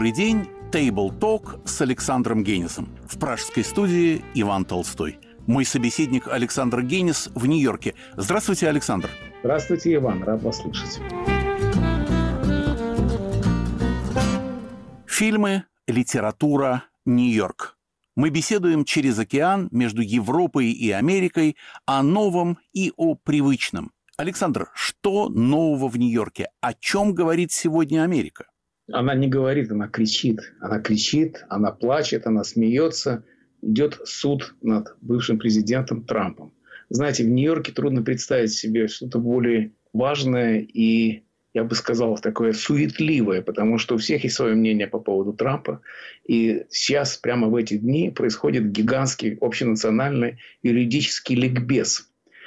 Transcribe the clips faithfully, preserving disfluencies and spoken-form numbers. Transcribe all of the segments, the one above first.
Добрый день. Table Talk с Александром Генисом. В пражской студии Иван Толстой. Мой собеседник Александр Генис в Нью-Йорке. Здравствуйте, Александр. Здравствуйте, Иван. Рад вас слышать. Фильмы, литература, Нью-Йорк. Мы беседуем через океан между Европой и Америкой о новом и о привычном. Александр, что нового в Нью-Йорке? О чем говорит сегодня Америка? Она не говорит, она кричит. Она кричит, она плачет, она смеется. Идет суд над бывшим президентом Трампом. Знаете, в Нью-Йорке трудно представить себе что-то более важное и, я бы сказал, такое суетливое, потому что у всех есть свое мнение по поводу Трампа. И сейчас, прямо в эти дни, происходит гигантский общенациональный юридический ликбез.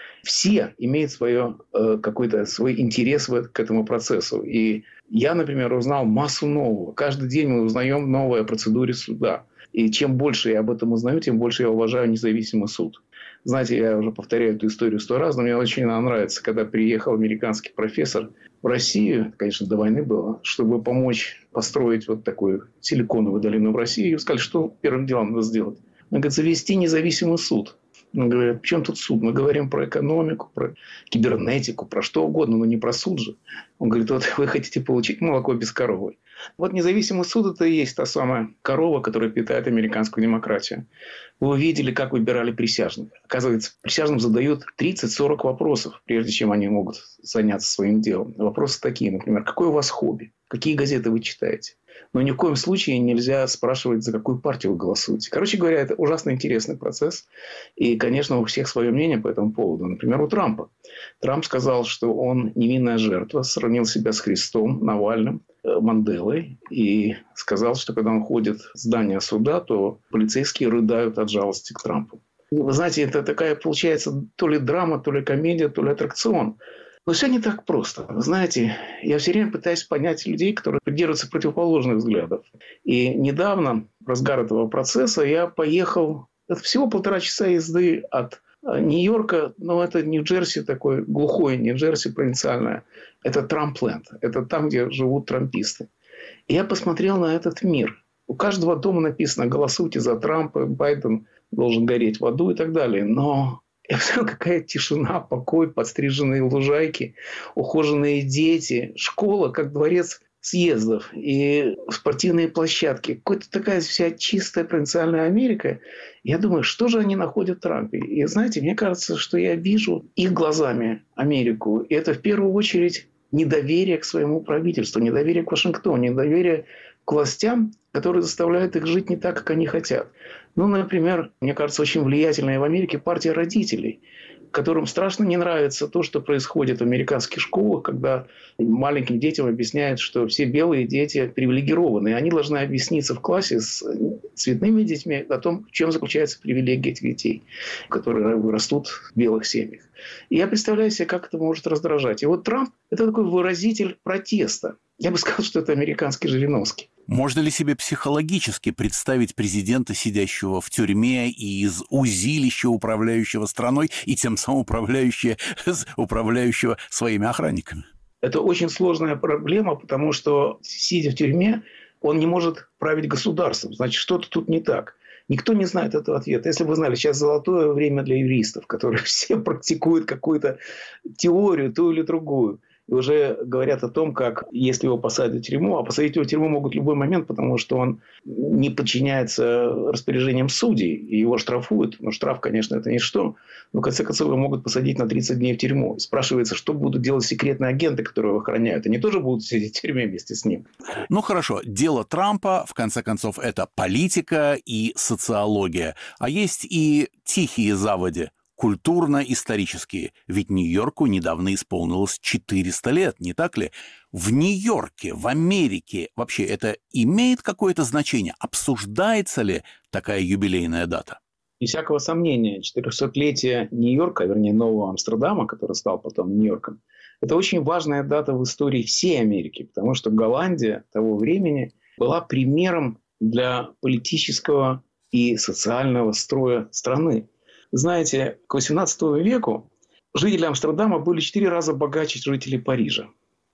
Все имеют свое, э, какой-то свой интерес в, к этому процессу. И я, например, узнал массу нового. Каждый день мы узнаем новое о процедуре суда. И чем больше я об этом узнаю, тем больше я уважаю независимый суд. Знаете, я уже повторяю эту историю сто раз, но мне очень она нравится, когда приехал американский профессор в Россию, конечно, до войны было, чтобы помочь построить вот такую силиконовую долину в России. И сказали, что первым делом надо сделать. Он говорит, завести независимый суд. Он говорит, в чем тут суд? Мы говорим про экономику, про кибернетику, про что угодно, но не про суд же. Он говорит, вот вы хотите получить молоко без коровы. Вот независимый суд – это и есть та самая корова, которая питает американскую демократию. Вы увидели, как выбирали присяжных. Оказывается, присяжным задают тридцать-сорок вопросов, прежде чем они могут заняться своим делом. Вопросы такие, например, какое у вас хобби? Какие газеты вы читаете? Но ни в коем случае нельзя спрашивать, за какую партию вы голосуете. Короче говоря, это ужасно интересный процесс. И, конечно, у всех свое мнение по этому поводу. Например, у Трампа. Трамп сказал, что он невинная жертва, сравнил себя с Христом, Навальным, Манделой. И сказал, что когда он ходит в здание суда, то полицейские рыдают от жалости к Трампу. Вы знаете, это такая, получается, то ли драма, то ли комедия, то ли аттракцион. Но все не так просто. Вы знаете, я все время пытаюсь понять людей, которые придерживаются противоположных взглядов. И недавно, в разгар этого процесса, я поехал... Это всего полтора часа езды от Нью-Йорка, но это Нью-Джерси такой, глухой Нью-Джерси провинциальное. Это Трампленд. Это там, где живут трамписты. И я посмотрел на этот мир. У каждого дома написано «Голосуйте за Трампа», «Байден должен гореть в аду» и так далее. Но... Я посмотрел, какая тишина, покой, подстриженные лужайки, ухоженные дети, школа, как дворец съездов и спортивные площадки. Какая-то такая вся чистая провинциальная Америка. Я думаю, что же они находят в Трампе? И знаете, мне кажется, что я вижу их глазами Америку. И это в первую очередь недоверие к своему правительству, недоверие к Вашингтону, недоверие к властям, которые заставляют их жить не так, как они хотят. Ну, например, мне кажется, очень влиятельная в Америке партия родителей, которым страшно не нравится то, что происходит в американских школах, когда маленьким детям объясняют, что все белые дети привилегированы. И они должны объясниться в классе с цветными детьми о том, в чем заключается привилегия этих детей, которые растут в белых семьях. И я представляю себе, как это может раздражать. И вот Трамп – это такой выразитель протеста. Я бы сказал, что это американский Жириновский. Можно ли себе психологически представить президента, сидящего в тюрьме и из узилища управляющего страной, и тем самым управляющего, управляющего своими охранниками? Это очень сложная проблема, потому что, сидя в тюрьме, он не может править государством. Значит, что-то тут не так. Никто не знает этого ответа. Если бы вы знали, сейчас золотое время для юристов, которые все практикуют какую-то теорию, ту или другую. И уже говорят о том, как если его посадят в тюрьму, а посадить его в тюрьму могут в любой момент, потому что он не подчиняется распоряжениям судей, и его штрафуют. Но штраф, конечно, это ничто. Но в конце концов его могут посадить на тридцать дней в тюрьму. И спрашивается, что будут делать секретные агенты, которые его охраняют. Они тоже будут сидеть в тюрьме вместе с ним. Ну хорошо, дело Трампа, в конце концов, это политика и социология. А есть и тихие заводи. Культурно-исторические. Ведь Нью-Йорку недавно исполнилось четыреста лет, не так ли? В Нью-Йорке, в Америке вообще это имеет какое-то значение? Обсуждается ли такая юбилейная дата? Без всякого сомнения, четырехсотлетие Нью-Йорка, вернее, Нового Амстердама, который стал потом Нью-Йорком, это очень важная дата в истории всей Америки, потому что Голландия того времени была примером для политического и социального строя страны. Знаете, к восемнадцатому веку жители Амстердама были в четыре раза богаче жителей Парижа.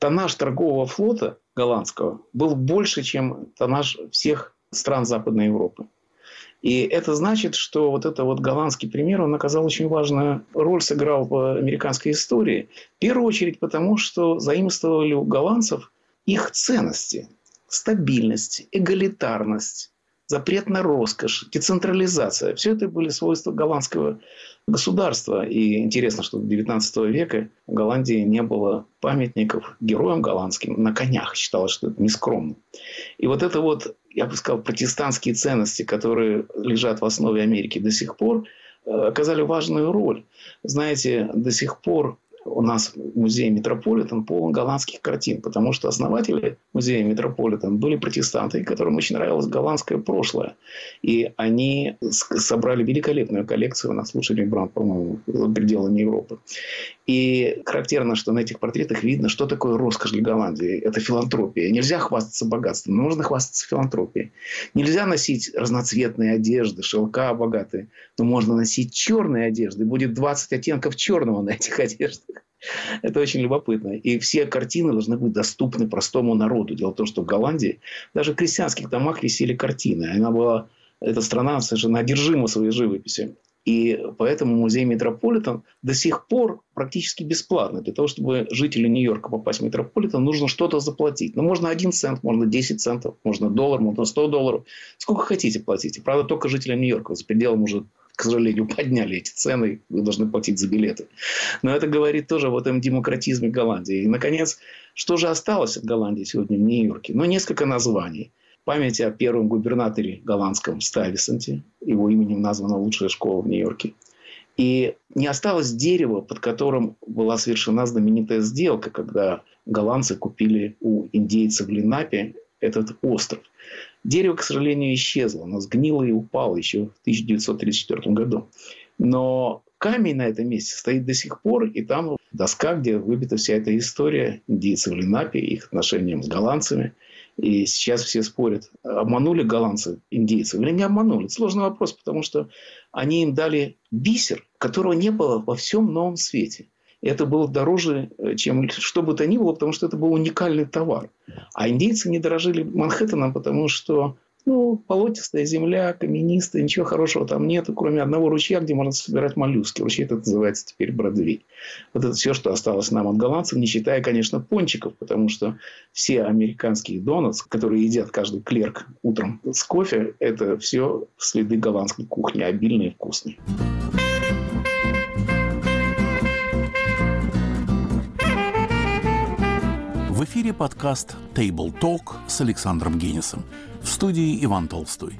тоннаж торгового флота голландского был больше, чем тоннаж всех стран Западной Европы. И это значит, что вот это вот голландский пример, он оказал очень важную роль, сыграл в американской истории. В первую очередь потому, что заимствовали у голландцев их ценности. Стабильность, эгалитарность, запрет на роскошь, децентрализация. Все это были свойства голландского государства. И интересно, что до девятнадцатого века в Голландии не было памятников героям голландским на конях. Считалось, что это нескромно. И вот это вот, я бы сказал, протестантские ценности, которые лежат в основе Америки до сих пор, оказали важную роль. Знаете, до сих пор у нас музей Метрополитен полон голландских картин, потому что основатели музея Метрополитен были протестанты, которым очень нравилось голландское прошлое. И они собрали великолепную коллекцию, у нас лучший Рембрандт, по-моему, за пределами Европы. И характерно, что на этих портретах видно, что такое роскошь для Голландии. Это филантропия. Нельзя хвастаться богатством, но нужно хвастаться филантропией. Нельзя носить разноцветные одежды, шелка богатые, но можно носить черные одежды. Будет двадцать оттенков черного на этих одеждах. Это очень любопытно. И все картины должны быть доступны простому народу. Дело в том, что в Голландии даже в крестьянских домах висели картины. Она была, эта страна совершенно одержима своей живописью. И поэтому музей Метрополитен до сих пор практически бесплатный. Для того, чтобы жители Нью-Йорка попасть в Метрополитен, нужно что-то заплатить. Ну, можно один цент, можно десять центов, можно доллар, можно сто долларов. Сколько хотите платите. Правда, только жителям Нью-Йорка. За пределом уже, к сожалению, подняли эти цены. Вы должны платить за билеты. Но это говорит тоже об этом демократизме Голландии. И, наконец, что же осталось от Голландии сегодня в Нью-Йорке? Ну, несколько названий. Память о первом губернаторе голландском Стuyвесанте. Его именем названа лучшая школа в Нью-Йорке. И не осталось дерева, под которым была совершена знаменитая сделка, когда голландцы купили у индейцев Ленапи этот остров. Дерево, к сожалению, исчезло. Оно сгнило и упало еще в тысяча девятьсот тридцать четвёртом году. Но камень на этом месте стоит до сих пор. И там доска, где выбита вся эта история индейцев Ленапи, их отношениям с голландцами. И сейчас все спорят, обманули голландцы индейцев или не обманули. Это сложный вопрос, потому что они им дали бисер, которого не было во всем Новом Свете. И это было дороже, чем что бы то ни было, потому что это был уникальный товар. А индейцы не дорожили Манхэттеном, потому что ну, болотистая земля, каменистая, ничего хорошего там нет, кроме одного ручья, где можно собирать моллюски. Ручей этот называется теперь Бродвей. Вот это все, что осталось нам от голландцев, не считая, конечно, пончиков, потому что все американские донатс, которые едят каждый клерк утром с кофе, это все следы голландской кухни, обильные и вкусные. В эфире подкаст Table Talk с Александром Генисом. В студии Иван Толстой.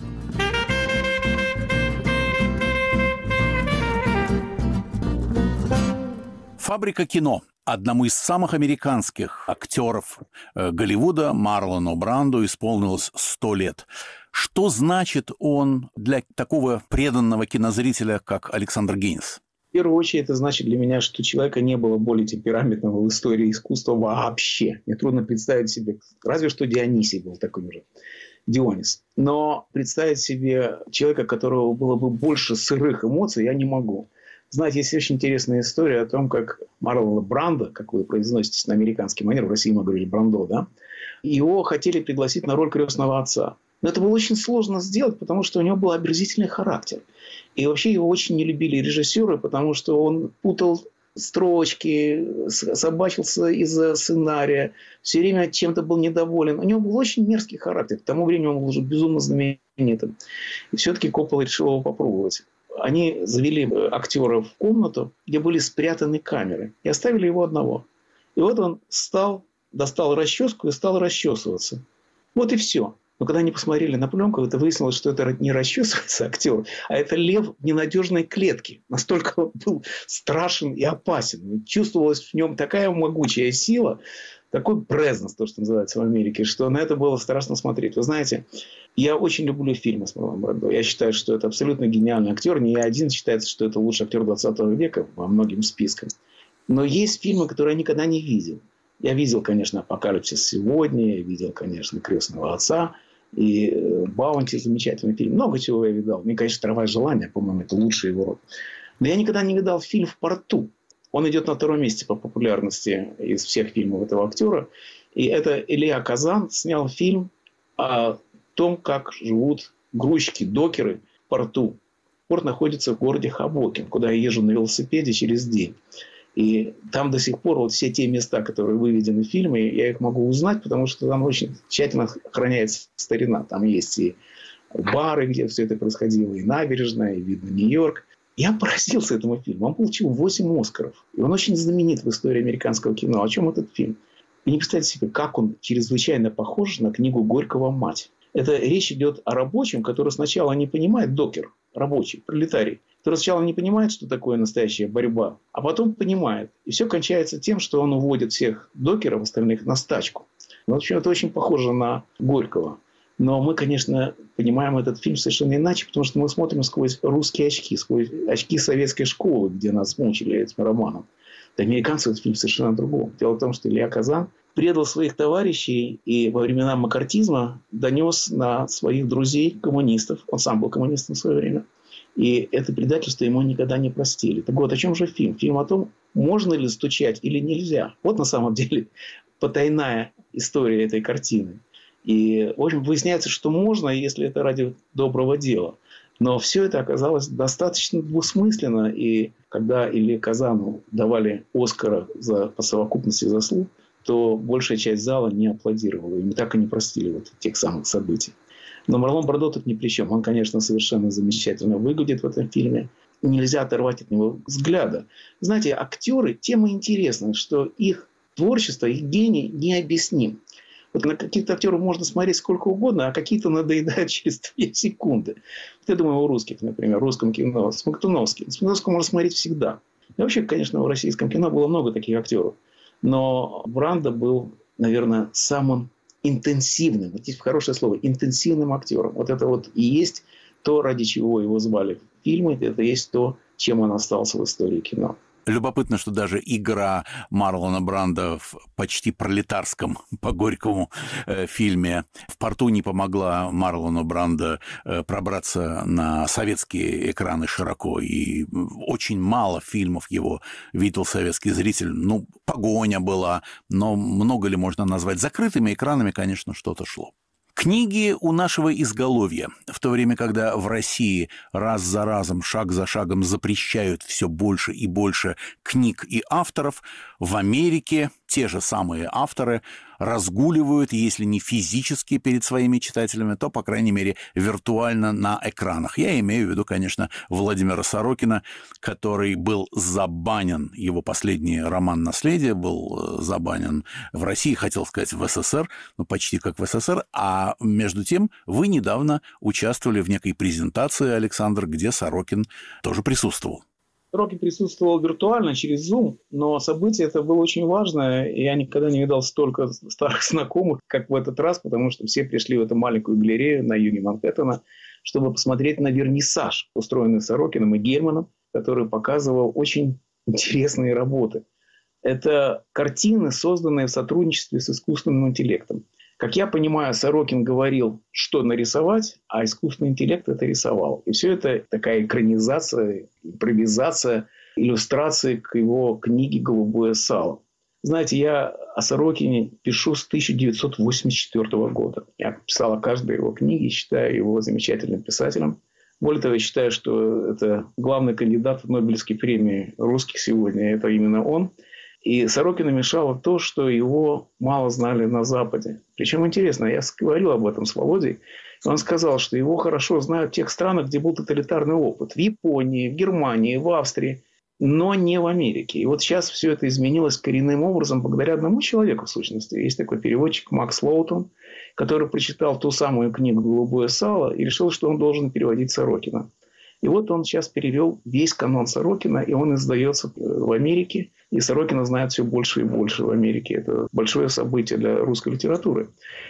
«Фабрика кино». Одному из самых американских актеров э, Голливуда, Марлону Бранду, исполнилось сто лет. Что значит он для такого преданного кинозрителя, как Александр Генис? В первую очередь, это значит для меня, что человека не было более темпераментного в истории искусства вообще. Мне трудно представить себе, разве что Дионисий был такой же, Дионис. Но представить себе человека, у которого было бы больше сырых эмоций, я не могу. Знаете, есть очень интересная история о том, как Марлона Брандо, как вы произносите на американский манер, в России мы говорили Брандо, да, его хотели пригласить на роль крестного отца. Но это было очень сложно сделать, потому что у него был омерзительный характер. И вообще его очень не любили режиссеры, потому что он путал строчки, собачился из-за сценария, все время чем-то был недоволен. У него был очень мерзкий характер. К тому времени он был уже безумно знаменитым. И все-таки Коппола решил его попробовать. Они завели актера в комнату, где были спрятаны камеры, и оставили его одного. И вот он встал, достал расческу и стал расчесываться. Вот и все. Но когда они посмотрели на пленку, это выяснилось, что это не расчесывается актер, а это лев в ненадежной клетке. Настолько он был страшен и опасен. Чувствовалась в нем такая могучая сила, такой презенс, то, что называется в Америке, что на это было страшно смотреть. Вы знаете, я очень люблю фильмы с Марлоном Брандо. Я считаю, что это абсолютно гениальный актер. Не я один считается, что это лучший актер двадцатого века по многим спискам. Но есть фильмы, которые я никогда не видел. Я видел, конечно, «Апокалипсис сегодня», я видел, конечно, «Крестного отца», и «Баунти» замечательный фильм. Много чего я видал. Мне, конечно, «Трава и желание», по-моему, это лучший его род. Но я никогда не видал фильм «В порту». Он идет на втором месте по популярности из всех фильмов этого актера. И это Илья Казан снял фильм о том, как живут грузчики, докеры в порту. Порт находится в городе Хабокин, куда я езжу на велосипеде через день. И там до сих пор вот все те места, которые выведены в фильме, я их могу узнать, потому что там очень тщательно охраняется старина. Там есть и бары, где все это происходило, и набережная, и видно Нью-Йорк. Я поразился этому фильму. Он получил восемь Оскаров. И он очень знаменит в истории американского кино. О чем этот фильм? Вы не представляете себе, как он чрезвычайно похож на книгу Горького «Мать». Это речь идет о рабочем, который сначала не понимает, докер, рабочий, пролетарий, который сначала не понимает, что такое настоящая борьба, а потом понимает. И все кончается тем, что он уводит всех докеров, остальных, на стачку. В общем, это очень похоже на Горького. Но мы, конечно, понимаем этот фильм совершенно иначе, потому что мы смотрим сквозь русские очки, сквозь очки советской школы, где нас мучили этим романом. Для американцев этот фильм совершенно другом. Дело в том, что Илья Казан предал своих товарищей и во времена маккартизма донес на своих друзей коммунистов. Он сам был коммунистом в свое время. И это предательство ему никогда не простили. Так вот, о чем же фильм? Фильм о том, можно ли стучать или нельзя. Вот на самом деле потайная история этой картины. И, в общем, выясняется, что можно, если это ради доброго дела. Но все это оказалось достаточно двусмысленно. И когда Илье Казану давали Оскара за, по совокупности заслуг, то большая часть зала не аплодировала. Ему так и не простили вот тех самых событий. Но Марлон Брандо тут ни при чем. Он, конечно, совершенно замечательно выглядит в этом фильме. Нельзя оторвать от него взгляда. Знаете, актеры тем и интересны, что их творчество, их гений необъясним. Вот на каких-то актеров можно смотреть сколько угодно, а какие-то надоедают через две секунды. Вот я думаю, у русских, например, в русском кино. Смоктуновский. Смоктуновского можно смотреть всегда. И вообще, конечно, в российском кино было много таких актеров. Но Брандо был, наверное, самым интенсивным, вот здесь хорошее слово, интенсивным актером. Вот это вот и есть то, ради чего его звали в фильмы, это есть то, чем он остался в истории кино. Любопытно, что даже игра Марлона Брандо в почти пролетарском по Горькому э, фильме в порту не помогла Марлону Брандо э, пробраться на советские экраны широко. И очень мало фильмов его видел советский зритель. Ну, «Погоня» была, но много ли можно назвать закрытыми экранами, конечно, что-то шло. Книги у нашего изголовья. В то время, когда в России раз за разом, шаг за шагом запрещают все больше и больше книг и авторов, в Америке те же самые авторы разгуливают, если не физически перед своими читателями, то, по крайней мере, виртуально на экранах. Я имею в виду, конечно, Владимира Сорокина, который был забанен, его последний роман «Наследие» был забанен в России, хотел сказать в СССР, ну, почти как в СССР, а между тем вы недавно участвовали в некой презентации, Александр, где Сорокин тоже присутствовал. Сорокин присутствовал виртуально через Zoom, но событие это было очень важное. И я никогда не видал столько старых знакомых, как в этот раз, потому что все пришли в эту маленькую галерею на юге Манхэттена, чтобы посмотреть на вернисаж, устроенный Сорокиным и Гельманом, который показывал очень интересные работы. Это картины, созданные в сотрудничестве с искусственным интеллектом. Как я понимаю, Сорокин говорил, что нарисовать, а искусственный интеллект это рисовал. И все это такая экранизация, импровизация, иллюстрации к его книге «Голубое сало». Знаете, я о Сорокине пишу с тысяча девятьсот восемьдесят четвёртого года. Я писал о каждой его книге, считаю его замечательным писателем. Более того, я считаю, что это главный кандидат в Нобелевские премии русских сегодня. Это именно он. И Сорокину мешало то, что его мало знали на Западе. Причем интересно, я говорил об этом с Володей. Он сказал, что его хорошо знают в тех странах, где был тоталитарный опыт. В Японии, в Германии, в Австрии, но не в Америке. И вот сейчас все это изменилось коренным образом благодаря одному человеку, в сущности. Есть такой переводчик Макс Лоутон, который прочитал ту самую книгу «Голубое сало» и решил, что он должен переводить Сорокина. И вот он сейчас перевел весь канон Сорокина, и он издается в Америке. И Сорокина знают все больше и больше в Америке. Это большое событие для русской литературы.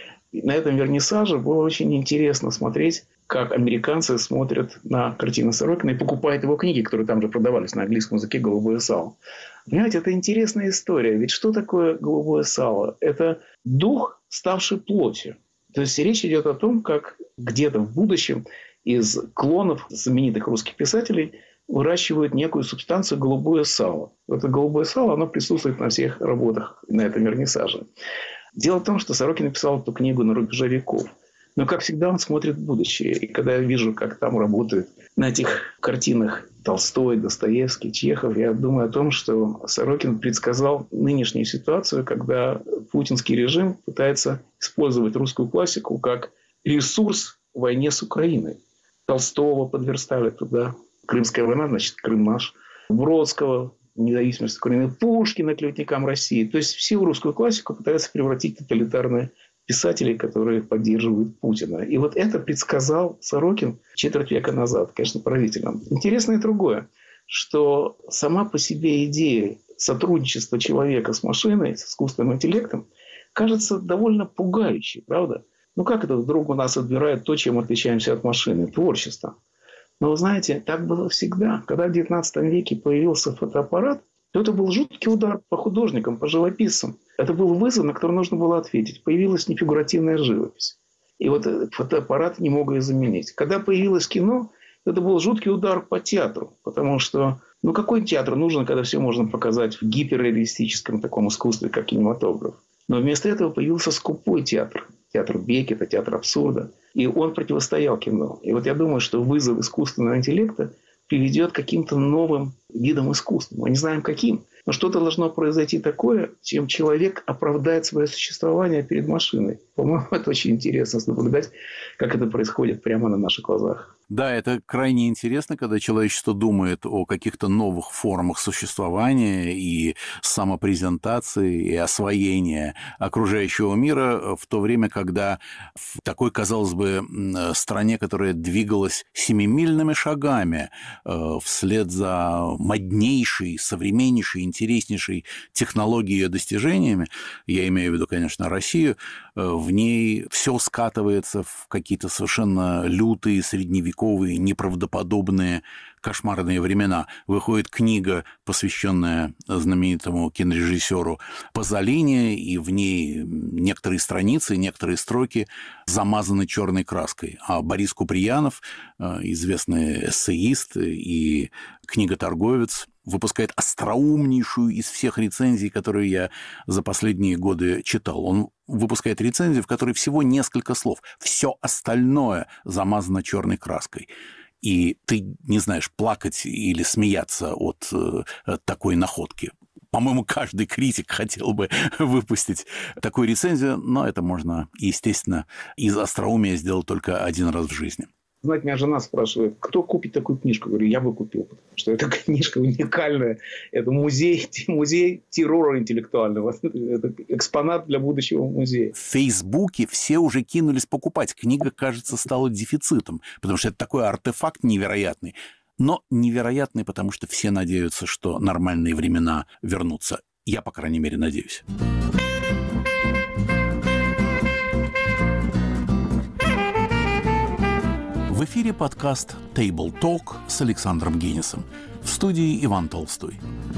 И на этом вернисаже было очень интересно смотреть, как американцы смотрят на картины Сорокина и покупают его книги, которые там же продавались на английском языке «Голубое сало». Понимаете, это интересная история. Ведь что такое голубое сало? Это дух, ставший плотью. То есть речь идет о том, как где-то в будущем из клонов знаменитых русских писателей выращивают некую субстанцию голубое сало. Это голубое сало, оно присутствует на всех работах на этом вернисаже. Дело в том, что Сорокин написал эту книгу на рубеже веков. Но, как всегда, он смотрит в будущее. И когда я вижу, как там работают на этих картинах Толстой, Достоевский, Чехов, я думаю о том, что Сорокин предсказал нынешнюю ситуацию, когда путинский режим пытается использовать русскую классику как ресурс в войне с Украиной. Толстого подверстали туда. Крымская война, значит, Крым наш. Бродского, независимость Украины. Пушкина, клеветникам России. То есть всю русскую классику пытаются превратить в тоталитарные писателей, которые поддерживают Путина. И вот это предсказал Сорокин четверть века назад, конечно, поразительно. Интересно и другое, что сама по себе идея сотрудничества человека с машиной, с искусственным интеллектом, кажется довольно пугающей, правда? Ну как это вдруг у нас отбирает то, чем мы отличаемся от машины? Творчество. Но вы знаете, так было всегда. Когда в девятнадцатом веке появился фотоаппарат, то это был жуткий удар по художникам, по живописцам. Это был вызов, на который нужно было ответить. Появилась нефигуративная живопись. И вот фотоаппарат не мог ее заменить. Когда появилось кино, это был жуткий удар по театру. Потому что, ну какой театр нужен, когда все можно показать в гиперреалистическом таком искусстве, как кинематограф? Но вместо этого появился скупой театр. Театр Беккета, театр абсурда. И он противостоял кино. И вот я думаю, что вызов искусственного интеллекта приведет к каким-то новым видам искусства. Мы не знаем, каким. Но что-то должно произойти такое, чем человек оправдает свое существование перед машиной. По-моему, это очень интересно наблюдать, как это происходит прямо на наших глазах. Да, это крайне интересно, когда человечество думает о каких-то новых формах существования и самопрезентации, и освоения окружающего мира, в то время, когда в такой, казалось бы, стране, которая двигалась семимильными шагами вслед за моднейшей, современнейшей, интереснейшей технологией и достижениями, я имею в виду, конечно, Россию, в ней все скатывается в какие-то совершенно лютые, средневековые, неправдоподобные, кошмарные времена. Выходит книга, посвященная знаменитому кинорежиссеру Пазолини, и в ней некоторые страницы, некоторые строки замазаны черной краской. А Борис Куприянов, известный эссеист и книготорговец, выпускает остроумнейшую из всех рецензий, которые я за последние годы читал. Он выпускает рецензию, в которой всего несколько слов. Все остальное замазано черной краской. И ты не знаешь, плакать или смеяться от э, такой находки. По-моему, каждый критик хотел бы выпустить такую рецензию, но это можно, естественно, из остроумия сделать только один раз в жизни. Знаете, меня жена спрашивает, кто купит такую книжку? Я говорю, я бы купил, потому что эта книжка уникальная. Это музей, музей террора интеллектуального. Это экспонат для будущего музея. В Фейсбуке все уже кинулись покупать. Книга, кажется, стала дефицитом, потому что это такой артефакт невероятный. Но невероятный, потому что все надеются, что нормальные времена вернутся. Я, по крайней мере, надеюсь. В эфире подкаст Table Talk с Александром Генисом. В студии Иван Толстой.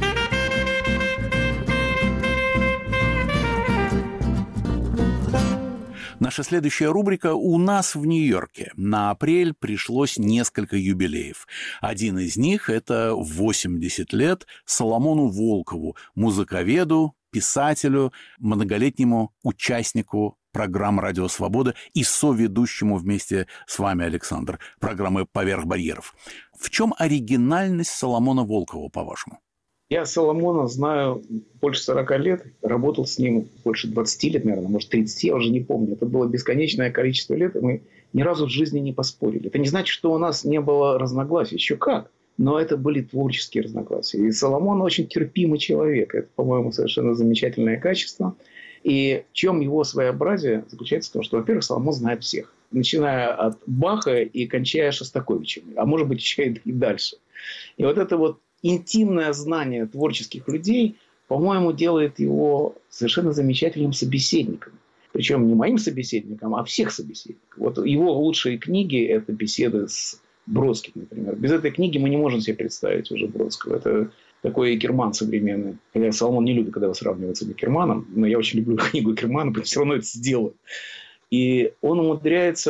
Наша следующая рубрика «У нас в Нью-Йорке». На апрель пришлось несколько юбилеев. Один из них – это восемьдесят лет Соломону Волкову, музыковеду, писателю, многолетнему участнику программы «Радио Свобода» и соведущему вместе с вами, Александр, программы «Поверх барьеров». В чем оригинальность Соломона Волкова, по-вашему? Я Соломона знаю больше сорока лет, работал с ним больше двадцати лет, наверное, может тридцати, я уже не помню. Это было бесконечное количество лет, и мы ни разу в жизни не поспорили. Это не значит, что у нас не было разногласий, еще как. Но это были творческие разногласия. И Соломон очень терпимый человек. Это, по-моему, совершенно замечательное качество. И в чем его своеобразие заключается в том, что, во-первых, Соломон знает всех. Начиная от Баха и кончая Шостаковичем. А может быть, еще и дальше. И вот это вот интимное знание творческих людей, по-моему, делает его совершенно замечательным собеседником. Причем не моим собеседником, а всех собеседников. Вот его лучшие книги – это беседы с Бродским, например. Без этой книги мы не можем себе представить уже Бродского. Это такой Экерман современный. Хотя Соломон не любит, когда его сравнивают с Экерманом, но я очень люблю книгу Экермана, потому что все равно это сделаю. И он умудряется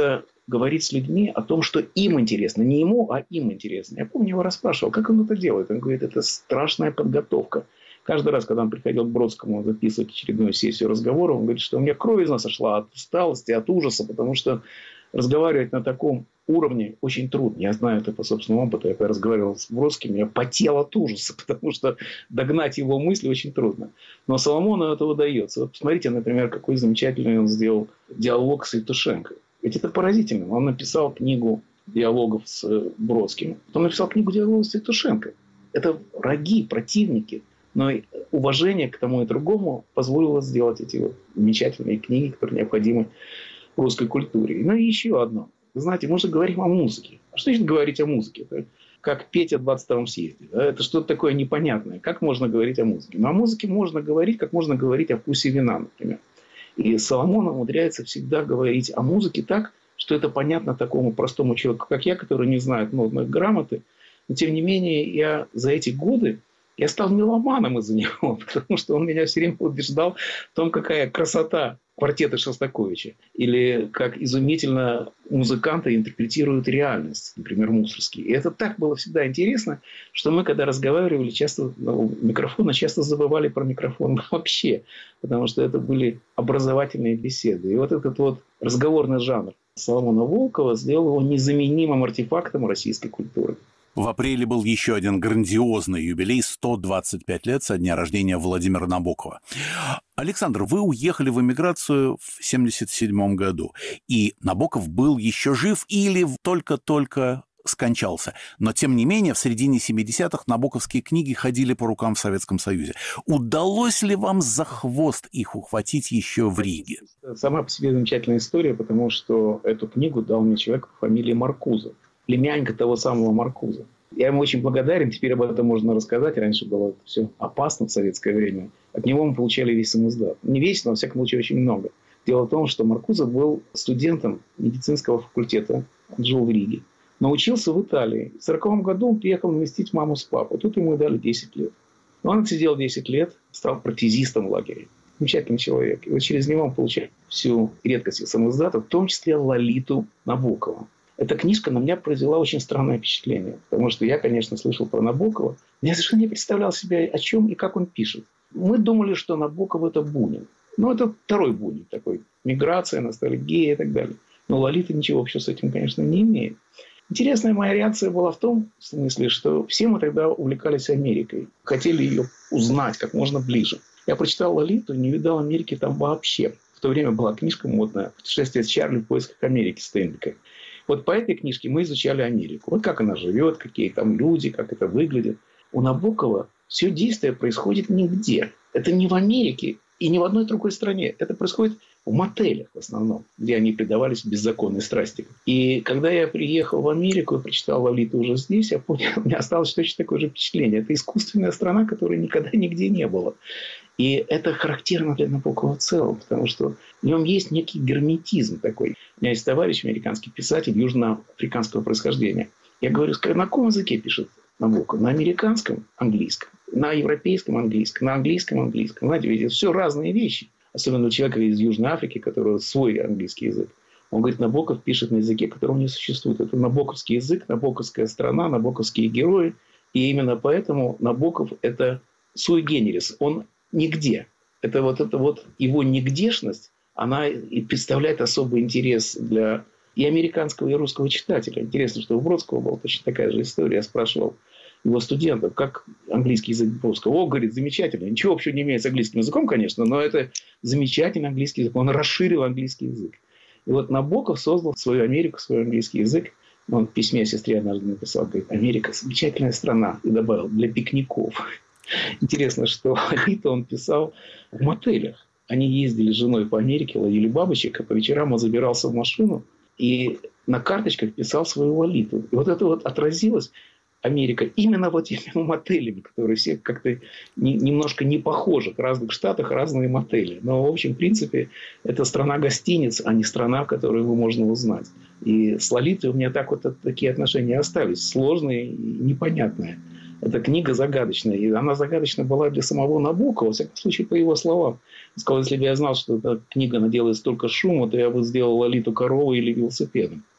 говорить с людьми о том, что им интересно. Не ему, а им интересно. Я помню, его расспрашивал, как он это делает. Он говорит, это страшная подготовка. Каждый раз, когда он приходил к Бродскому записывать очередную сессию разговора, он говорит, что у меня кровь из носа шла от усталости, от ужаса, потому что разговаривать на таком уровне очень трудно. Я знаю это по собственному опыту. Я когда разговаривал с Бродским, я потел от ужаса, потому что догнать его мысли очень трудно. Но Соломону это удается. Вот посмотрите, например, какой замечательный он сделал диалог с Евтушенко. Ведь это поразительно. Он написал книгу диалогов с Бродским. Потом написал книгу диалогов с Евтушенко. Это враги, противники. Но уважение к тому и другому позволило сделать эти вот замечательные книги, которые необходимы в русской культуре. Ну и еще одно. Вы знаете, мы же говорим о музыке. А что значит говорить о музыке? Это как петь о двадцать втором съезде. Да? Это что-то такое непонятное. Как можно говорить о музыке? Но о музыке можно говорить, как можно говорить о вкусе вина, например. И Соломон умудряется всегда говорить о музыке так, что это понятно такому простому человеку, как я, который не знает нотной грамоты. Но тем не менее, я за эти годы я стал меломаном из-за него, потому что он меня все время убеждал в том, какая красота квартета Шостаковича. Или как изумительно музыканты интерпретируют реальность, например, Мусоргский. И это так было всегда интересно, что мы, когда разговаривали, часто ну, микрофона, часто забывали про микрофон вообще, потому что это были образовательные беседы. И вот этот вот разговорный жанр Соломона Волкова сделал его незаменимым артефактом российской культуры. В апреле был еще один грандиозный юбилей – сто двадцать пять лет со дня рождения Владимира Набокова. Александр, вы уехали в эмиграцию в семьдесят седьмом году, и Набоков был еще жив или только-только скончался. Но, тем не менее, в середине семидесятых набоковские книги ходили по рукам в Советском Союзе. Удалось ли вам за хвост их ухватить еще в Риге? Сама по себе замечательная история, потому что эту книгу дал мне человек по фамилии Маркузов. Племянника того самого Маркуза. Я ему очень благодарен. Теперь об этом можно рассказать. Раньше было это все опасно в советское время. От него мы получали весь самоиздат. Не весь, но, во всяком случае, очень много. Дело в том, что Маркузов был студентом медицинского факультета. Он жил в Риге. Но учился в Италии. В сороковом году он приехал навестить маму с папой. Тут ему дали десять лет. Он отсидел десять лет, стал протезистом в лагере. Замечательный человек. И вот через него он получает всю редкость самоиздата, в том числе Лолиту Набокова. Эта книжка на меня произвела очень странное впечатление. Потому что я, конечно, слышал про Набокова. Но я совершенно не представлял себе, о чем и как он пишет. Мы думали, что Набоков – это Бунин. Ну, это второй Бунин такой. Миграция, ностальгия и так далее. Но Лолита ничего общего с этим, конечно, не имеет. Интересная моя реакция была в том смысле, что все мы тогда увлекались Америкой. Хотели ее узнать как можно ближе. Я прочитал Лолиту и не видал Америки там вообще. В то время была книжка модная «Путешествие с Чарли в поисках Америки» Стенбека. Вот по этой книжке мы изучали Америку. Вот как она живет, какие там люди, как это выглядит. У Набокова все действие происходит нигде. Это не в Америке и не в одной другой стране. Это происходит в мотелях в основном, где они предавались беззаконной страсти. И когда я приехал в Америку и прочитал Лолиту уже здесь, я понял, у меня осталось точно такое же впечатление. Это искусственная страна, которой никогда нигде не было. И это характерно для Набокова в целом, потому что в нем есть некий герметизм такой. У меня есть товарищ, американский писатель южноафриканского происхождения. Я говорю, на каком языке пишет Набоков? На американском – английском, на европейском – английском, на английском – английском. Знаете, ведь это все разные вещи. Особенно у человека из Южной Африки, у которого свой английский язык. Он говорит, Набоков пишет на языке, которого не существует. Это набоковский язык, набоковская страна, набоковские герои. И именно поэтому Набоков – это суи генерис. Он нигде. Это вот, это вот его нигдешность, она и представляет особый интерес для и американского, и русского читателя. Интересно, что у Бродского была точно такая же история. Я спрашивал его студентов, как английский язык Бродского. О, говорит, замечательно. Ничего общего не имеет с английским языком, конечно, но это замечательный английский язык. Он расширил английский язык. И вот Набоков создал свою Америку, свой английский язык. Он в письме сестре однажды написал, говорит, Америка – замечательная страна. И добавил, для пикников. Интересно, что Лолиту он писал в мотелях. Они ездили с женой по Америке, ловили бабочек, а по вечерам он забирался в машину и на карточках писал свою Лолиту. И вот это вот отразилось, Америка, именно вот этими мотелями, которые все как-то не, немножко не похожи. В разных штатах разные мотели. Но, в общем, в принципе, это страна гостиниц, а не страна, которую его можно узнать. И с Лолитой у меня так вот такие отношения остались. Сложные и непонятные. Эта книга загадочная. И она загадочна была для самого Набокова, во всяком случае, по его словам. Он сказал, если бы я знал, что эта книга наделает столько шума, то я бы сделал Лолиту коровой или велосипедом.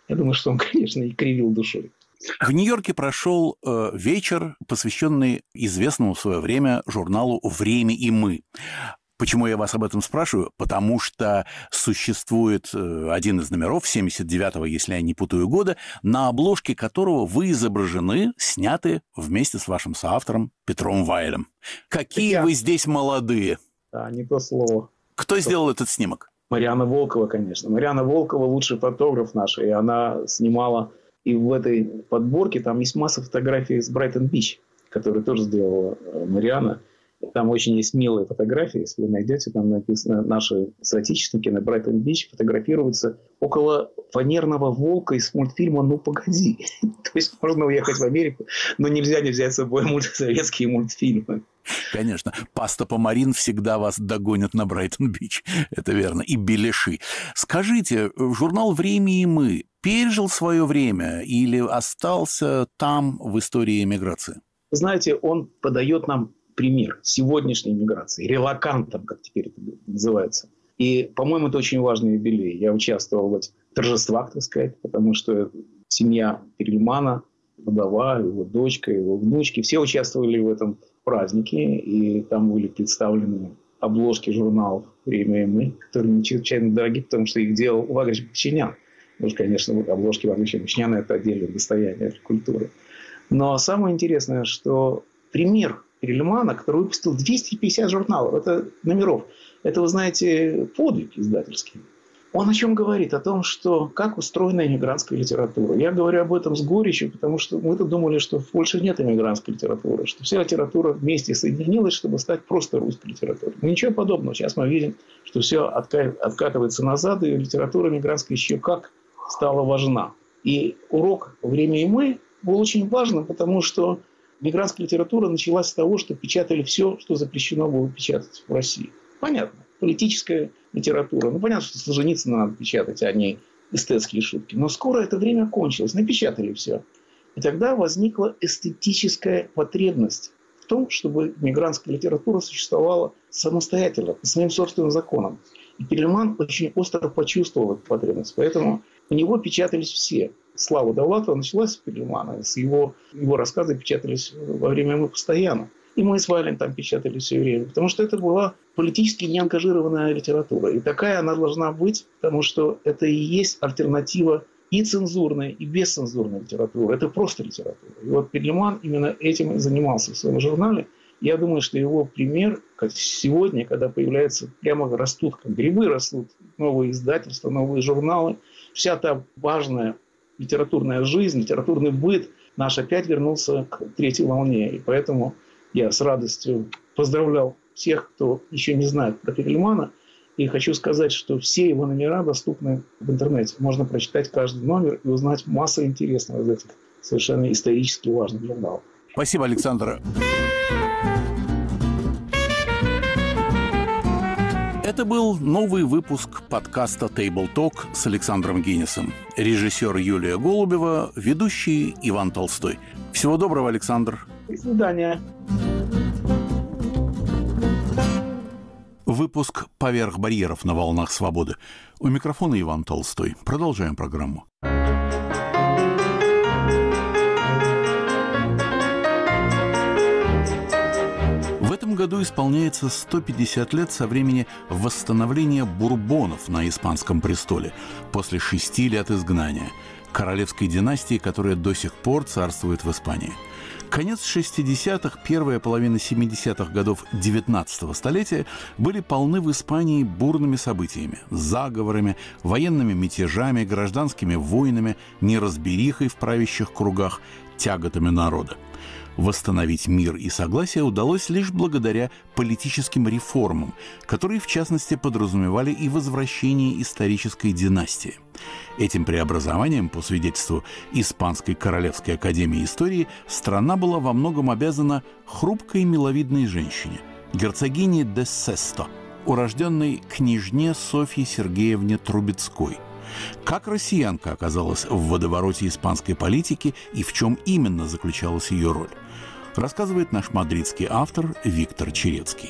Я думаю, что он, конечно, и кривил душой. В Нью-Йорке прошел э, вечер, посвященный известному в свое время журналу «Время и мы». Почему я вас об этом спрашиваю? Потому что существует э, один из номеров, семьдесят девятого, если я не путаю года, на обложке которого вы изображены, сняты вместе с вашим соавтором Петром Вайлем. Какие я... вы здесь молодые! Да, не то слово. Кто сделал этот снимок? Марианна Волкова, конечно. Марианна Волкова лучший фотограф наш, и она снимала... И в этой подборке там есть масса фотографий с Брайтон-Бич, которые тоже сделала Марианна. Там очень есть милые фотографии, если вы найдете, там написано, наши соотечественники на Брайтон-Бич фотографируются около фанерного волка из мультфильма «Ну, погоди». То есть можно уехать в Америку, но нельзя не взять с собой советские мультфильмы. Конечно. Паста Помарин всегда вас догонят на Брайтон-Бич. Это верно. И беляши. Скажите, журнал «Время и мы» пережил свое время или остался там в истории эмиграции? Знаете, он подает нам пример сегодняшней миграции, релокантом, как теперь это называется. И, по-моему, это очень важный юбилей. Я участвовал в этих торжествах, так сказать, потому что семья Перельмана, вдова, его дочка, его внучки, все участвовали в этом празднике, и там были представлены обложки журналов «Время и мы», которые чрезвычайно дорогие, потому что их делал Вагрич Бахчинян. Потому что, конечно, обложки Вагрича Бахчиняна – это отдельное достояние культуры. Но самое интересное, что пример Перельмана, который выпустил двести пятьдесят журналов, это номеров, это, вы знаете, подвиг издательский. Он о чем говорит? О том, что как устроена иммигрантская литература. Я говорю об этом с горечью, потому что мы-то думали, что в Польше нет иммигрантской литературы, что вся литература вместе соединилась, чтобы стать просто русской литературой. Но ничего подобного. Сейчас мы видим, что все откатывается назад, и литература иммигрантская еще как стала важна. И урок «Время и мы» был очень важным, потому что мигрантская литература началась с того, что печатали все, что запрещено было печатать в России. Понятно. Политическая литература. Ну, понятно, что Солженицына надо печатать, а не эстетские шутки. Но скоро это время кончилось. Напечатали все. И тогда возникла эстетическая потребность в том, чтобы мигрантская литература существовала самостоятельно, по своим собственным законам. И Перельман очень остро почувствовал эту потребность. Поэтому у него печатались все. Слава Довлатова началась с Перельмана. С его, его рассказы печатались во время мы постоянно. И мы с Вайлем там печатали все время. Потому что это была политически неангажированная литература. И такая она должна быть, потому что это и есть альтернатива и цензурной, и бесцензурной литературы. Это просто литература. И вот Перельман именно этим и занимался в своем журнале. Я думаю, что его пример, как сегодня, когда появляются, прямо растут, как грибы растут, новые издательства, новые журналы, вся та важная литературная жизнь, литературный быт наш опять вернулся к третьей волне. И поэтому я с радостью поздравлял всех, кто еще не знает про Перельмана. И хочу сказать, что все его номера доступны в интернете. Можно прочитать каждый номер и узнать массу интересного из этих совершенно исторически важных журналов. Спасибо, Александр. Это был новый выпуск подкаста Table Talk с Александром Гиннесом. Режиссер Юлия Голубева, ведущий Иван Толстой. Всего доброго, Александр. До свидания. Выпуск «Поверх барьеров» на волнах свободы. У микрофона Иван Толстой. Продолжаем программу. В этом году исполняется сто пятьдесят лет со времени восстановления бурбонов на испанском престоле после шести лет изгнания, королевской династии, которая до сих пор царствует в Испании. Конец шестидесятых, первая половина семидесятых годов девятнадцатого столетия были полны в Испании бурными событиями, заговорами, военными мятежами, гражданскими войнами, неразберихой в правящих кругах, тяготами народа. Восстановить мир и согласие удалось лишь благодаря политическим реформам, которые, в частности, подразумевали и возвращение исторической династии. Этим преобразованием, по свидетельству Испанской Королевской Академии Истории, страна была во многом обязана хрупкой миловидной женщине, герцогине де Сесто, урожденной княжне Софье Сергеевне Трубецкой. Как россиянка оказалась в водовороте испанской политики и в чем именно заключалась ее роль, рассказывает наш мадридский автор Виктор Черецкий.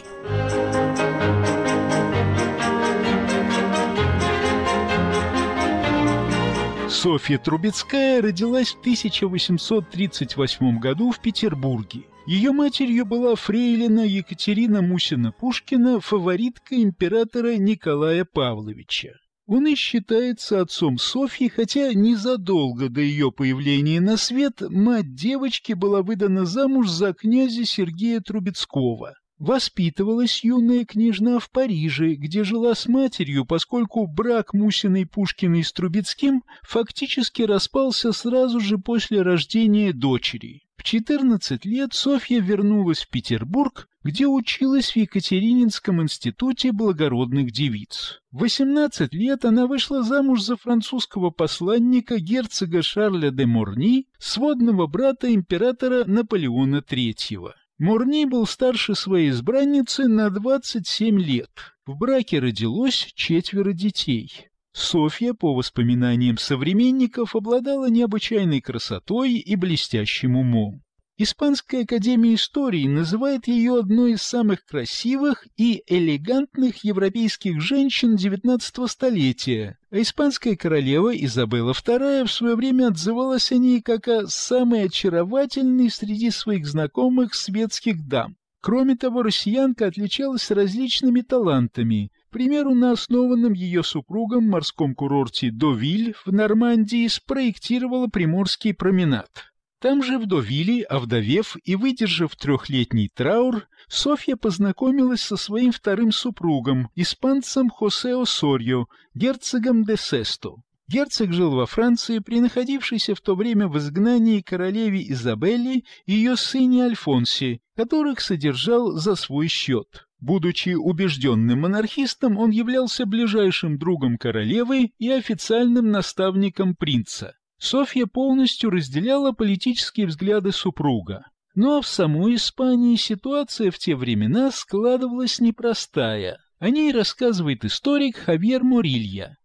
Софья Трубецкая родилась в тысяча восемьсот тридцать восьмом году в Петербурге. Ее матерью была фрейлина Екатерина Мусина-Пушкина, фаворитка императора Николая Павловича. Он и считается отцом Софьи, хотя незадолго до ее появления на свет мать девочки была выдана замуж за князя Сергея Трубецкого. Воспитывалась юная княжна в Париже, где жила с матерью, поскольку брак Мусиной Пушкиной с Трубецким фактически распался сразу же после рождения дочери. В четырнадцать лет Софья вернулась в Петербург, где училась в Екатерининском институте благородных девиц. В восемнадцать лет она вышла замуж за французского посланника герцога Шарля де Морни, сводного брата императора Наполеона третьего. Морни был старше своей избранницы на двадцать семь лет. В браке родилось четверо детей. Софья, по воспоминаниям современников, обладала необычайной красотой и блестящим умом. Испанская академия истории называет ее одной из самых красивых и элегантных европейских женщин девятнадцатого столетия, а испанская королева Изабелла вторая в свое время отзывалась о ней как о самой очаровательной среди своих знакомых светских дам. Кроме того, россиянка отличалась различными талантами. К примеру, на основанном ее супругом морском курорте Довиль в Нормандии спроектировала Приморский променад. Там же в Довиле, овдовев и выдержав трехлетний траур, Софья познакомилась со своим вторым супругом, испанцем Хосе Осорьо, герцогом де Сесто. Герцог жил во Франции при находившейся в то время в изгнании королеве Изабелле и ее сыне Альфонсе, которых содержал за свой счет. Будучи убежденным монархистом, он являлся ближайшим другом королевы и официальным наставником принца. Софья полностью разделяла политические взгляды супруга. Но в самой Испании ситуация в те времена складывалась непростая. О ней рассказывает историк Хавьер Морилья.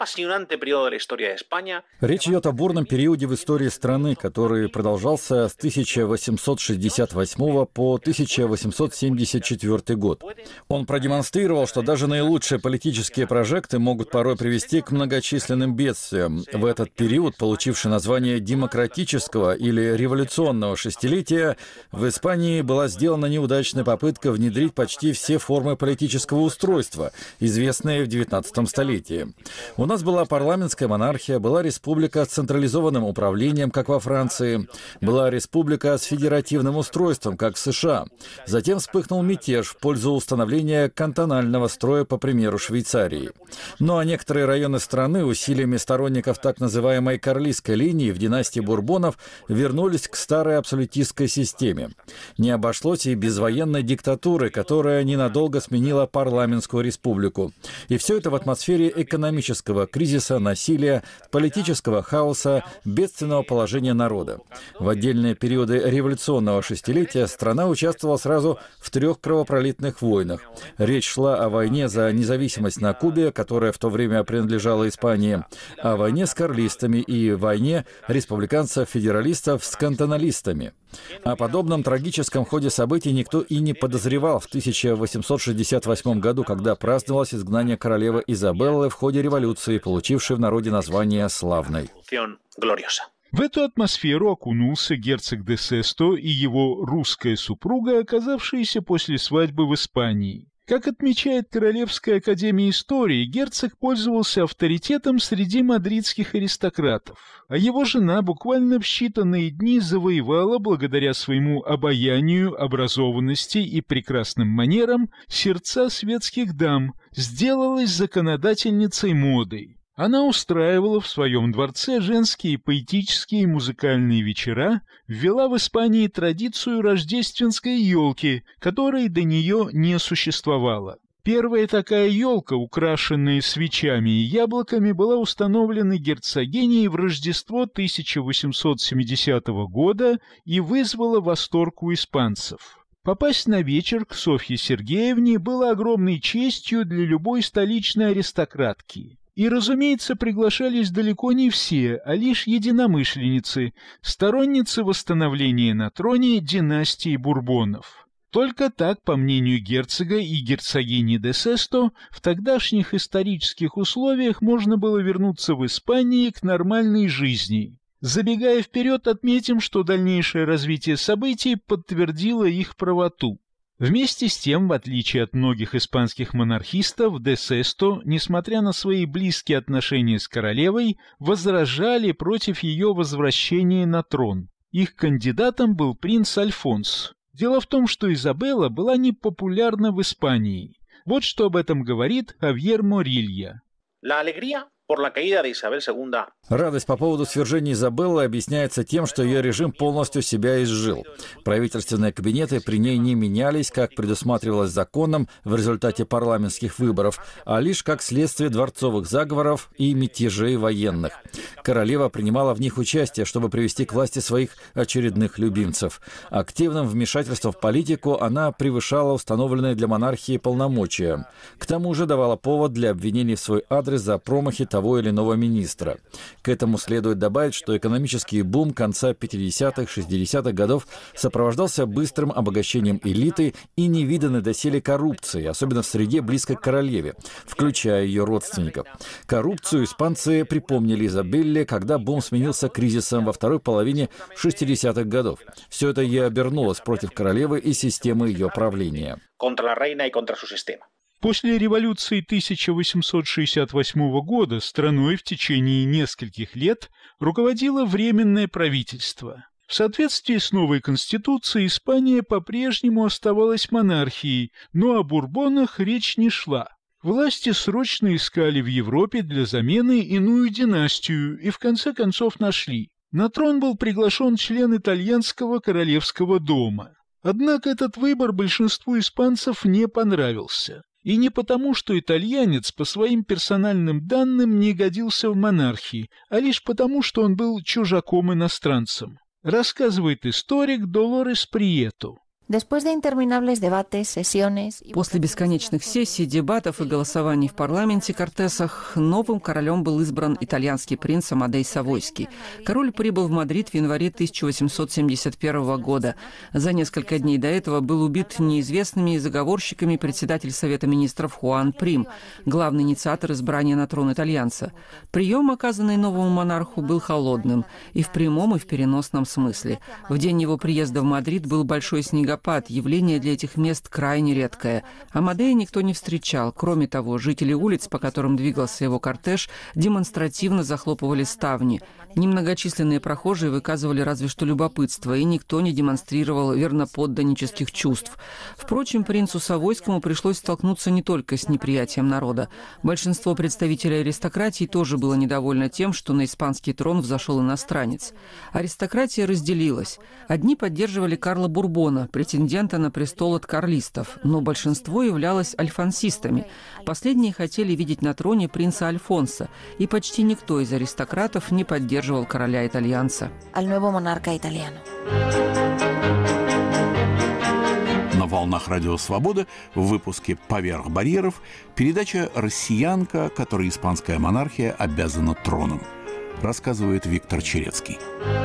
Речь идет о бурном периоде в истории страны, который продолжался с тысяча восемьсот шестьдесят восьмого по тысяча восемьсот семьдесят четвёртый год. Он продемонстрировал, что даже наилучшие политические прожекты могут порой привести к многочисленным бедствиям. В этот период, получивший название демократического или революционного шестилетия, в Испании была сделана неудачная попытка внедрить почти все формы политического устройства, известные в девятнадцатом столетии. У нас была парламентская монархия, была республика с централизованным управлением, как во Франции, была республика с федеративным устройством, как в США. Затем вспыхнул мятеж в пользу установления кантонального строя, по примеру Швейцарии. Ну а некоторые районы страны усилиями сторонников так называемой карлистской линии в династии Бурбонов вернулись к старой абсолютистской системе. Не обошлось и без военной диктатуры, которая ненадолго сменила парламентскую республику. И все это в атмосфере экономического кризиса, насилия, политического хаоса, бедственного положения народа. В отдельные периоды революционного шестилетия страна участвовала сразу в трех кровопролитных войнах. Речь шла о войне за независимость на Кубе, которая в то время принадлежала Испании, о войне с карлистами и войне республиканцев-федералистов с кантоналистами. О подобном трагическом ходе событий никто и не подозревал в тысяча восемьсот шестьдесят восьмом году, когда праздновалось изгнание королевы Изабеллы в ходе революции, получившей в народе название «Славной». В эту атмосферу окунулся герцог де Сесто и его русская супруга, оказавшиеся после свадьбы в Испании. Как отмечает Королевская академия истории, герцог пользовался авторитетом среди мадридских аристократов, а его жена буквально в считанные дни завоевала, благодаря своему обаянию, образованности и прекрасным манерам, сердца светских дам, сделалась законодательницей моды. Она устраивала в своем дворце женские поэтические и музыкальные вечера, ввела в Испании традицию рождественской елки, которой до нее не существовало. Первая такая елка, украшенная свечами и яблоками, была установлена герцогиней в Рождество тысяча восемьсот семидесятого года и вызвала восторг у испанцев. Попасть на вечер к Софье Сергеевне было огромной честью для любой столичной аристократки. И, разумеется, приглашались далеко не все, а лишь единомышленницы, сторонницы восстановления на троне династии Бурбонов. Только так, по мнению герцога и герцогини де Сесто, в тогдашних исторических условиях можно было вернуться в Испании к нормальной жизни. Забегая вперед, отметим, что дальнейшее развитие событий подтвердило их правоту. Вместе с тем, в отличие от многих испанских монархистов, де Сесто, несмотря на свои близкие отношения с королевой, возражали против ее возвращения на трон. Их кандидатом был принц Альфонс. Дело в том, что Изабелла была непопулярна в Испании. Вот что об этом говорит Хавьер Морилья. Радость по поводу свержения Изабеллы объясняется тем, что ее режим полностью себя изжил. Правительственные кабинеты при ней не менялись, как предусматривалось законом в результате парламентских выборов, а лишь как следствие дворцовых заговоров и мятежей военных. Королева принимала в них участие, чтобы привести к власти своих очередных любимцев. Активным вмешательством в политику она превышала установленные для монархии полномочия. К тому же давала повод для обвинений в свой адрес за промахи того или иного министра. К этому следует добавить, что экономический бум конца пятидесятых-шестидесятых годов сопровождался быстрым обогащением элиты и невиданной доселе коррупцией, особенно в среде близкой к королеве, включая ее родственников. Коррупцию испанцы припомнили Изабелле, когда бум сменился кризисом во второй половине шестидесятых годов. Все это и обернулось против королевы и системы ее правления. После революции тысяча восемьсот шестьдесят восьмого года страной в течение нескольких лет руководило Временное правительство. В соответствии с новой конституцией Испания по-прежнему оставалась монархией, но о Бурбонах речь не шла. Власти срочно искали в Европе для замены иную династию и в конце концов нашли. На трон был приглашен член итальянского королевского дома. Однако этот выбор большинству испанцев не понравился. И не потому, что итальянец по своим персональным данным не годился в монархии, а лишь потому, что он был чужаком-иностранцем. Рассказывает историк Долорес Прието. После бесконечных сессий, дебатов и голосований в парламенте Кортесах новым королем был избран итальянский принц Амадей Савойский. Король прибыл в Мадрид в январе тысяча восемьсот семьдесят первого года. За несколько дней до этого был убит неизвестными заговорщиками председатель Совета министров Хуан Прим, главный инициатор избрания на трон итальянца. Прием, оказанный новому монарху, был холодным и в прямом, и в переносном смысле. В день его приезда в Мадрид был большой снегопад. Явление для этих мест крайне редкое. Амадея никто не встречал. Кроме того, жители улиц, по которым двигался его кортеж, демонстративно захлопывали ставни. Немногочисленные прохожие выказывали разве что любопытство, и никто не демонстрировал верноподданнических чувств. Впрочем, принцу Савойскому пришлось столкнуться не только с неприятием народа. Большинство представителей аристократии тоже было недовольно тем, что на испанский трон взошел иностранец. Аристократия разделилась. Одни поддерживали Карла Бурбона, претендента на престол от карлистов, но большинство являлось альфонсистами. Последние хотели видеть на троне принца Альфонса, и почти никто из аристократов не поддерживал короля-итальянца. На волнах Радио Свобода в выпуске «Поверх барьеров» передача «Россиянка, которой испанская монархия обязана троном». Рассказывает Виктор Черецкий.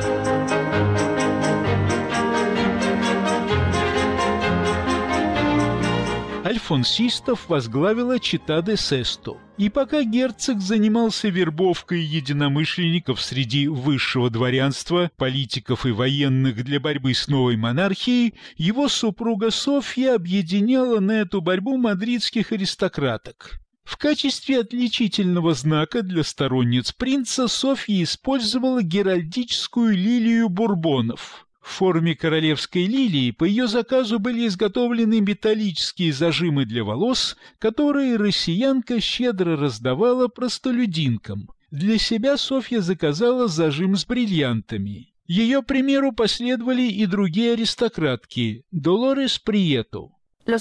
Альфонсистов возглавила чета де Сесто. И пока герцог занимался вербовкой единомышленников среди высшего дворянства, политиков и военных для борьбы с новой монархией, его супруга Софья объединяла на эту борьбу мадридских аристократок. В качестве отличительного знака для сторонниц принца Софья использовала геральдическую лилию бурбонов. В форме королевской лилии по ее заказу были изготовлены металлические зажимы для волос, которые россиянка щедро раздавала простолюдинкам. Для себя Софья заказала зажим с бриллиантами. Ее примеру последовали и другие аристократки – Долорес Прието.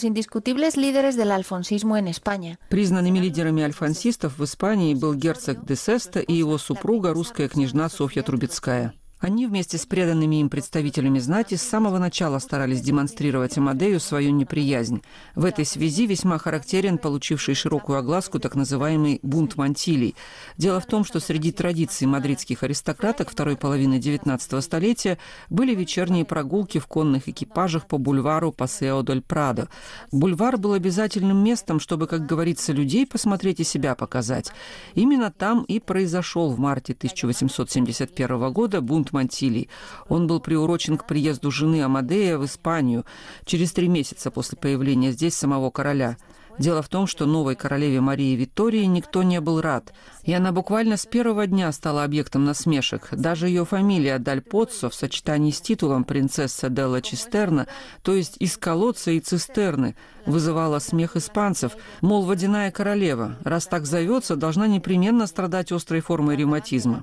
Признанными лидерами альфонсистов в Испании был герцог де Сесто и его супруга, русская княжна Софья Трубецкая. Они вместе с преданными им представителями знати с самого начала старались демонстрировать Амадею свою неприязнь. В этой связи весьма характерен получивший широкую огласку так называемый бунт Монтилий. Дело в том, что среди традиций мадридских аристократок второй половины девятнадцатого столетия были вечерние прогулки в конных экипажах по бульвару Пасео дель Прадо. Бульвар был обязательным местом, чтобы, как говорится, людей посмотреть и себя показать. Именно там и произошел в марте тысяча восемьсот семьдесят первого года бунт Монтилий. Он был приурочен к приезду жены Амадея в Испанию через три месяца после появления здесь самого короля. Дело в том, что новой королеве Марии Виктории никто не был рад, и она буквально с первого дня стала объектом насмешек. Даже ее фамилия Даль Поццо в сочетании с титулом принцесса Делла Чистерна, то есть из колодца и цистерны, вызывала смех испанцев, мол, водяная королева, раз так зовется, должна непременно страдать острой формой ревматизма.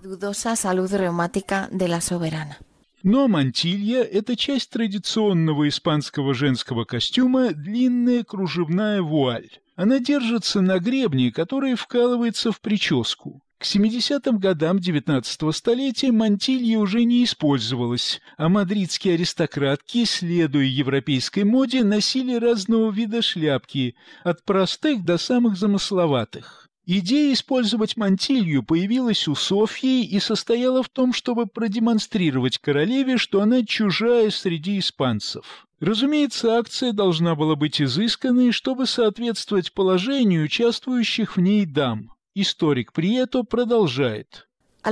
Но мантилья – это часть традиционного испанского женского костюма длинная кружевная вуаль. Она держится на гребне, который вкалывается в прическу. К семидесятым годам девятнадцатого столетия мантилья уже не использовалась, а мадридские аристократки, следуя европейской моде, носили разного вида шляпки, от простых до самых замысловатых. Идея использовать мантилью появилась у Софьи и состояла в том, чтобы продемонстрировать королеве, что она чужая среди испанцев. Разумеется, акция должна была быть изысканной, чтобы соответствовать положению участвующих в ней дам. Историк Прието продолжает.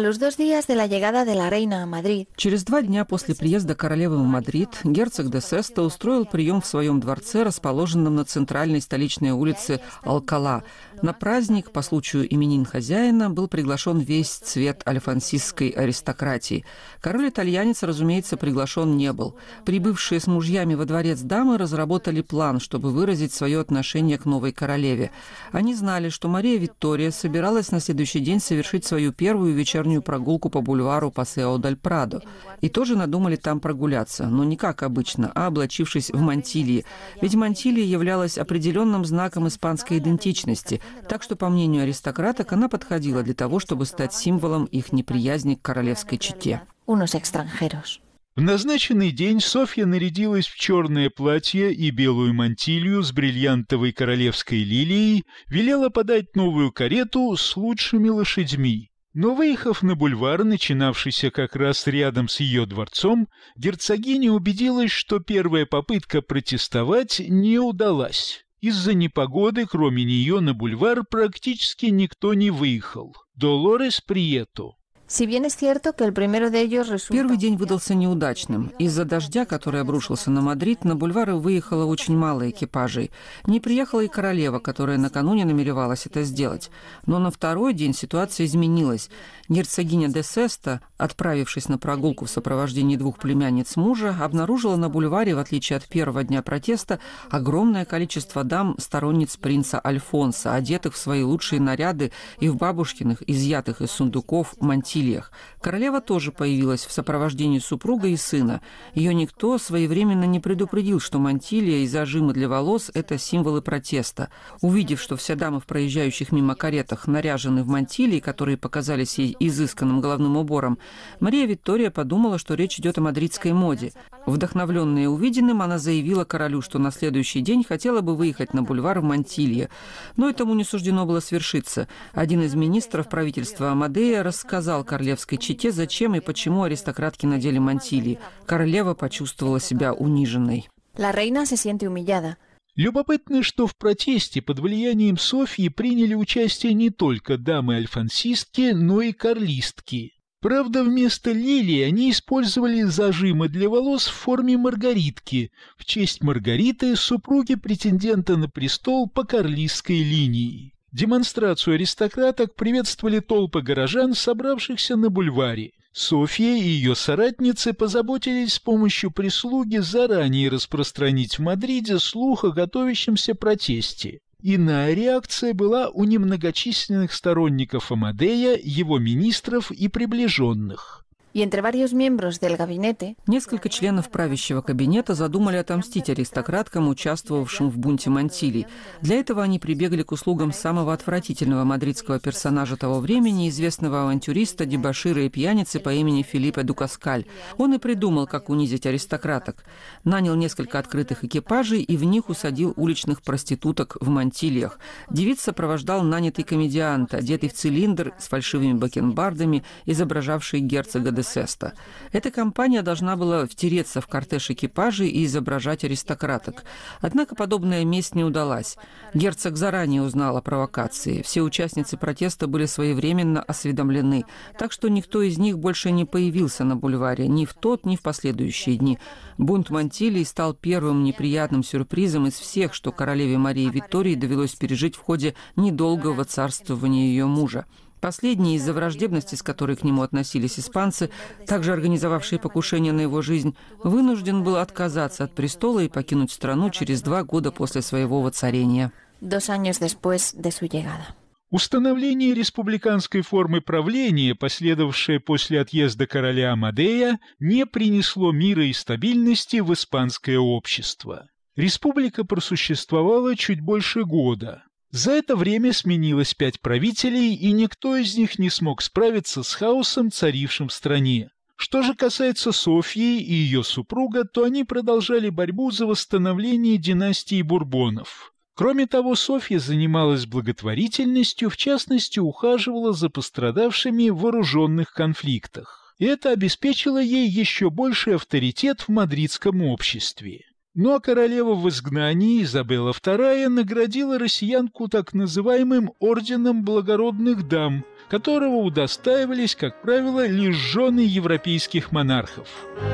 Через два дня после приезда королевы в Мадрид герцог де Сесто устроил прием в своем дворце, расположенном на центральной столичной улице Алкала. На праздник по случаю именин хозяина был приглашен весь цвет альфонсистской аристократии. Король-итальянец, разумеется, приглашен не был. Прибывшие с мужьями во дворец дамы разработали план, чтобы выразить свое отношение к новой королеве. Они знали, что Мария Виктория собиралась на следующий день совершить свою первую вечернюю прогулку по бульвару Пасео дель Прадо. И тоже надумали там прогуляться, но не как обычно, а облачившись в мантилии. Ведь мантилия являлась определенным знаком испанской идентичности, так что, по мнению аристократок, она подходила для того, чтобы стать символом их неприязни к королевской чете. В назначенный день Софья нарядилась в черное платье и белую мантилью с бриллиантовой королевской лилией, велела подать новую карету с лучшими лошадьми. Но, выехав на бульвар, начинавшийся как раз рядом с ее дворцом, герцогиня убедилась, что первая попытка протестовать не удалась. Из-за непогоды, кроме нее, на бульвар практически никто не выехал. Долорес Прието. Первый день выдался неудачным. Из-за дождя, который обрушился на Мадрид, на бульвары выехало очень мало экипажей. Не приехала и королева, которая накануне намеревалась это сделать. Но на второй день ситуация изменилась. Герцогиня де Сесто, отправившись на прогулку в сопровождении двух племянниц мужа, обнаружила на бульваре, в отличие от первого дня протеста, огромное количество дам, сторонниц принца Альфонса, одетых в свои лучшие наряды и в бабушкиных, изъятых из сундуков, мантилиях. Королева тоже появилась в сопровождении супруга и сына. Ее никто своевременно не предупредил, что мантилия и зажимы для волос – это символы протеста. Увидев, что все дамы в проезжающих мимо каретах наряжены в мантилии, которые показались ей изысканным головным убором, Мария Виктория подумала, что речь идет о мадридской моде. Вдохновленная увиденным, она заявила королю, что на следующий день хотела бы выехать на бульвар в мантилье. Но этому не суждено было свершиться. Один из министров правительства Амадея рассказал королевской чете, зачем и почему аристократки надели мантилии. Королева почувствовала себя униженной. Любопытно, что в протесте под влиянием Софьи приняли участие не только дамы-альфонсистки, но и карлистки. Правда, вместо лилии они использовали зажимы для волос в форме маргаритки, в честь Маргариты, супруги претендента на престол по карлистской линии. Демонстрацию аристократок приветствовали толпы горожан, собравшихся на бульваре. Софья и ее соратницы позаботились с помощью прислуги заранее распространить в Мадриде слух о готовящемся протесте. Иная реакция была у немногочисленных сторонников Амадея, его министров и приближенных. Несколько членов правящего кабинета задумали отомстить аристократкам, участвовавшим в бунте Монтилий. Для этого они прибегли к услугам самого отвратительного мадридского персонажа того времени, известного авантюриста, дебошира и пьяницы по имени Филиппе Дукаскаль. Он и придумал, как унизить аристократок. Нанял несколько открытых экипажей и в них усадил уличных проституток в мантильях. Девиц сопровождал нанятый комедиант, одетый в цилиндр с фальшивыми бакенбардами, изображавший герцога де Сеста. Эта компания должна была втереться в кортеж экипажей и изображать аристократок. Однако подобная месть не удалась. Герцог заранее узнал о провокации. Все участницы протеста были своевременно осведомлены, так что никто из них больше не появился на бульваре ни в тот, ни в последующие дни. Бунт Монтилий стал первым неприятным сюрпризом из всех, что королеве Марии Виктории довелось пережить в ходе недолгого царствования ее мужа. Последний, из-за враждебности, с которой к нему относились испанцы, также организовавшие покушение на его жизнь, вынужден был отказаться от престола и покинуть страну через два года после своего воцарения. Установление республиканской формы правления, последовавшее после отъезда короля Амадея, не принесло мира и стабильности в испанское общество. Республика просуществовала чуть больше года. За это время сменилось пять правителей, и никто из них не смог справиться с хаосом, царившим в стране. Что же касается Софьи и ее супруга, то они продолжали борьбу за восстановление династии Бурбонов. Кроме того, Софья занималась благотворительностью, в частности, ухаживала за пострадавшими в вооруженных конфликтах. И это обеспечило ей еще больший авторитет в мадридском обществе. Ну а королева в изгнании Изабелла вторая наградила россиянку так называемым орденом благородных дам, которого удостаивались, как правило, лишь жены европейских монархов.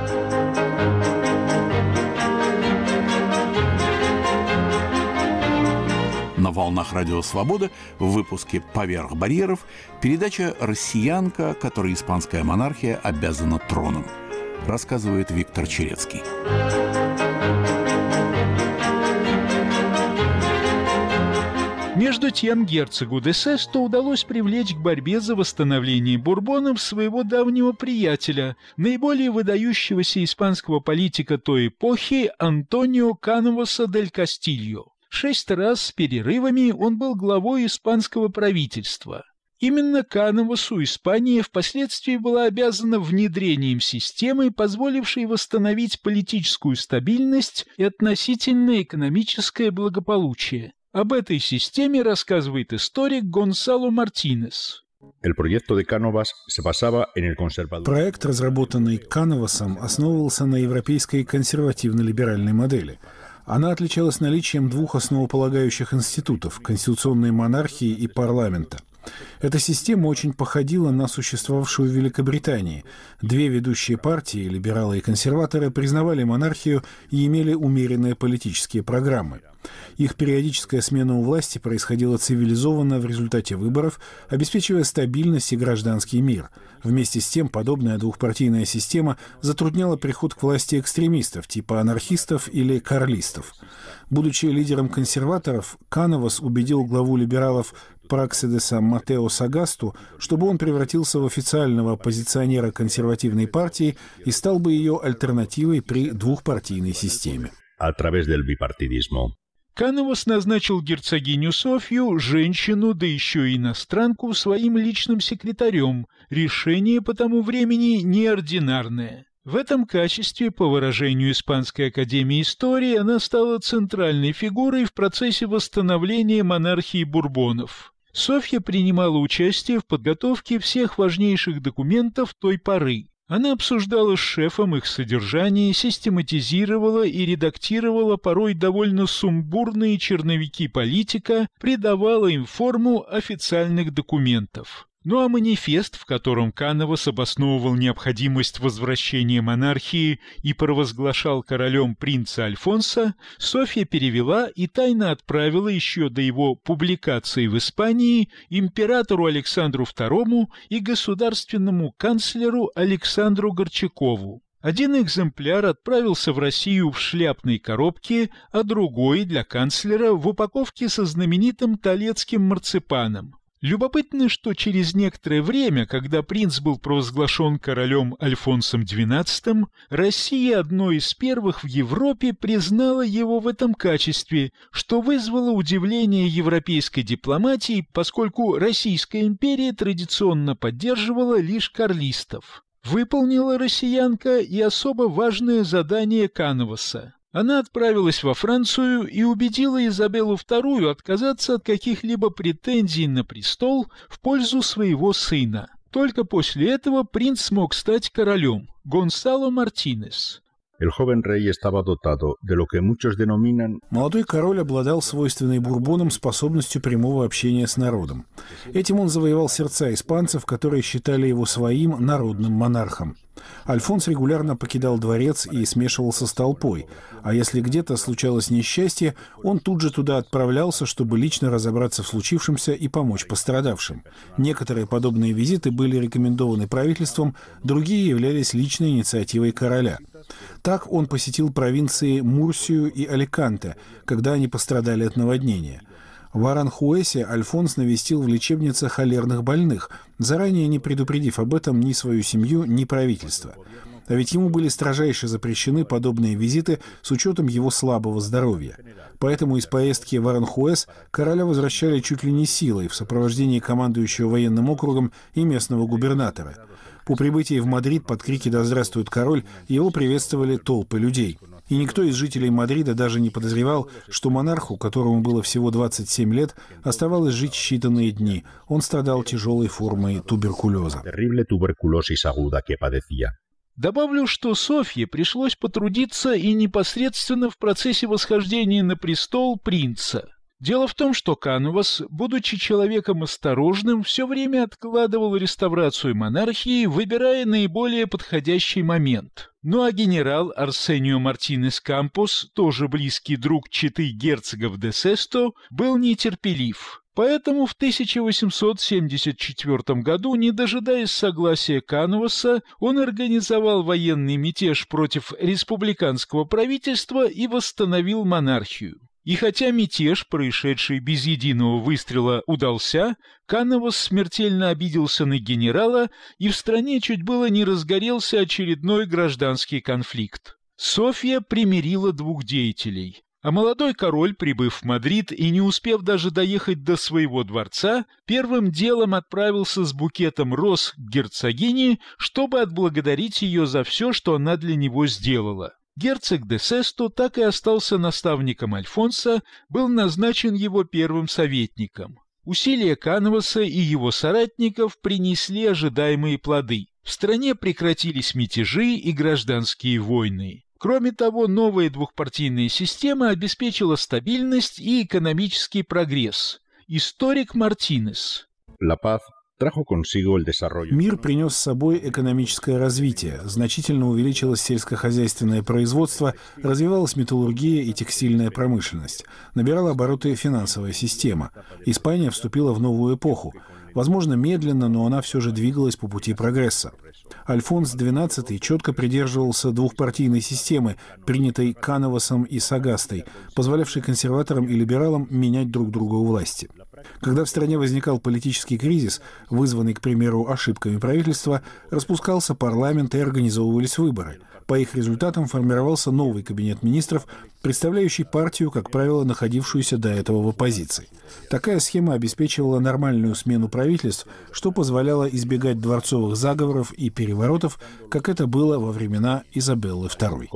На волнах Радио Свобода в выпуске «Поверх барьеров» передача «Россиянка, которой испанская монархия обязана троном», рассказывает Виктор Черецкий. Между тем герцогу де Сесто удалось привлечь к борьбе за восстановление Бурбонов своего давнего приятеля, наиболее выдающегося испанского политика той эпохи Антонио Кановаса дель Кастильо. Шесть раз с перерывами он был главой испанского правительства. Именно Кановасу Испания впоследствии была обязана внедрением системы, позволившей восстановить политическую стабильность и относительное экономическое благополучие. Об этой системе рассказывает историк Гонсало Мартинес. Проект, разработанный Кановасом, основывался на европейской консервативно-либеральной модели. Она отличалась наличием двух основополагающих институтов – конституционной монархии и парламента. Эта система очень походила на существовавшую в Великобритании. Две ведущие партии, либералы и консерваторы, признавали монархию и имели умеренные политические программы. Их периодическая смена у власти происходила цивилизованно в результате выборов, обеспечивая стабильность и гражданский мир. Вместе с тем, подобная двухпартийная система затрудняла приход к власти экстремистов, типа анархистов или карлистов. Будучи лидером консерваторов, Кановас убедил главу либералов Праксидеса Матео Сагасту, чтобы он превратился в официального оппозиционера консервативной партии и стал бы ее альтернативой при двухпартийной системе. Кановас назначил герцогиню Софью, женщину, да еще и иностранку, своим личным секретарем. Решение по тому времени неординарное. В этом качестве, по выражению Испанской академии истории, она стала центральной фигурой в процессе восстановления монархии Бурбонов. Софья принимала участие в подготовке всех важнейших документов той поры. Она обсуждала с шефом их содержание, систематизировала и редактировала порой довольно сумбурные черновики политика, придавала им форму официальных документов. Ну а манифест, в котором Кановас обосновывал необходимость возвращения монархии и провозглашал королем принца Альфонса, Софья перевела и тайно отправила еще до его публикации в Испании императору Александру второму и государственному канцлеру Александру Горчакову. Один экземпляр отправился в Россию в шляпной коробке, а другой для канцлера в упаковке со знаменитым толецким марципаном. Любопытно, что через некоторое время, когда принц был провозглашен королем Альфонсом двенадцатым, Россия одной из первых в Европе признала его в этом качестве, что вызвало удивление европейской дипломатии, поскольку Российская империя традиционно поддерживала лишь карлистов. Выполнила россиянка и особо важное задание Кановаса. Она отправилась во Францию и убедила Изабеллу вторую отказаться от каких-либо претензий на престол в пользу своего сына. Только после этого принц смог стать королем. Гонсало Мартинес. Молодой король обладал свойственной Бурбонам способностью прямого общения с народом. Этим он завоевал сердца испанцев, которые считали его своим народным монархом. Альфонс регулярно покидал дворец и смешивался с толпой, а если где-то случалось несчастье, он тут же туда отправлялся, чтобы лично разобраться в случившемся и помочь пострадавшим. Некоторые подобные визиты были рекомендованы правительством, другие являлись личной инициативой короля. Так он посетил провинции Мурсию и Аликанте, когда они пострадали от наводнения. В Аранхуэсе Альфонс навестил в лечебнице холерных больных, заранее не предупредив об этом ни свою семью, ни правительство. А ведь ему были строжайше запрещены подобные визиты с учетом его слабого здоровья. Поэтому из поездки в Аранхуэс короля возвращали чуть ли не силой в сопровождении командующего военным округом и местного губернатора. По прибытии в Мадрид под крики «Да здравствует король!» его приветствовали толпы людей. И никто из жителей Мадрида даже не подозревал, что монарху, которому было всего двадцать семь лет, оставалось жить считанные дни. Он страдал тяжелой формой туберкулеза. Добавлю, что Софье пришлось потрудиться и непосредственно в процессе восхождения на престол принца. Дело в том, что Кановас, будучи человеком осторожным, все время откладывал реставрацию монархии, выбирая наиболее подходящий момент. Ну а генерал Арсенио Мартинес Кампос, тоже близкий друг четы герцогов де Сесто, был нетерпелив. Поэтому в тысяча восемьсот семьдесят четвёртом году, не дожидаясь согласия Кановаса, он организовал военный мятеж против республиканского правительства и восстановил монархию. И хотя мятеж, происшедший без единого выстрела, удался, Кановас смертельно обиделся на генерала, и в стране чуть было не разгорелся очередной гражданский конфликт. Софья примирила двух деятелей. А молодой король, прибыв в Мадрид и не успев даже доехать до своего дворца, первым делом отправился с букетом роз к герцогине, чтобы отблагодарить ее за все, что она для него сделала. Герцог де Сесто так и остался наставником Альфонса, был назначен его первым советником. Усилия Кановаса и его соратников принесли ожидаемые плоды. В стране прекратились мятежи и гражданские войны. Кроме того, новая двухпартийная система обеспечила стабильность и экономический прогресс. Историк Мартинес. Мир принес с собой экономическое развитие, значительно увеличилось сельскохозяйственное производство, развивалась металлургия и текстильная промышленность, набирала обороты финансовая система. Испания вступила в новую эпоху. Возможно, медленно, но она все же двигалась по пути прогресса. Альфонс двенадцатый четко придерживался двухпартийной системы, принятой Кановасом и Сагастой, позволявшей консерваторам и либералам менять друг друга у власти. Когда в стране возникал политический кризис, вызванный, к примеру, ошибками правительства, распускался парламент и организовывались выборы. По их результатам формировался новый кабинет министров, представляющий партию, как правило, находившуюся до этого в оппозиции. Такая схема обеспечивала нормальную смену правительств, что позволяло избегать дворцовых заговоров и переворотов, как это было во времена Изабеллы второй.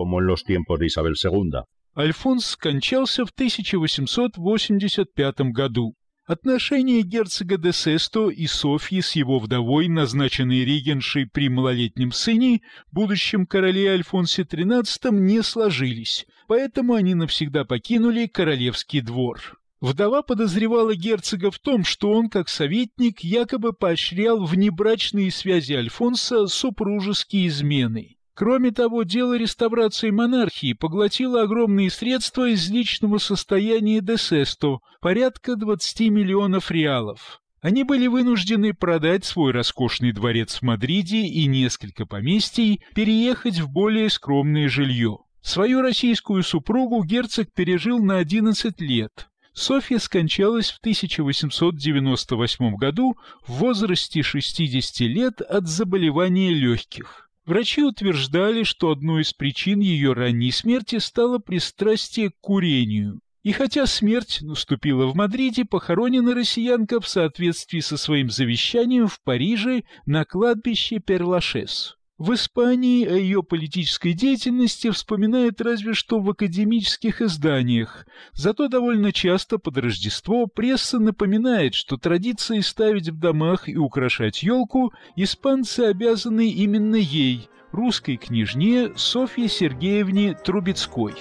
Альфонс скончался в тысяча восемьсот восемьдесят пятом году. Отношения герцога де Сесто и Софьи с его вдовой, назначенной регеншей при малолетнем сыне, будущем короле Альфонсе тринадцатом, не сложились, поэтому они навсегда покинули королевский двор. Вдова подозревала герцога в том, что он, как советник, якобы поощрял внебрачные связи Альфонса супружеские измены. Кроме того, дело реставрации монархии поглотило огромные средства из личного состояния де Сесто, порядка двадцати миллионов реалов. Они были вынуждены продать свой роскошный дворец в Мадриде и несколько поместий, переехать в более скромное жилье. Свою российскую супругу герцог пережил на одиннадцать лет. Софья скончалась в тысяча восемьсот девяносто восьмом году в возрасте шестидесяти лет от заболевания легких. Врачи утверждали, что одной из причин ее ранней смерти стало пристрастие к курению. И хотя смерть наступила в Мадриде, похоронена россиянка в соответствии со своим завещанием в Париже на кладбище Перлашес. В Испании о ее политической деятельности вспоминают разве что в академических изданиях. Зато довольно часто под Рождество пресса напоминает, что традиции ставить в домах и украшать елку испанцы обязаны именно ей, русской княжне Софье Сергеевне Трубецкой.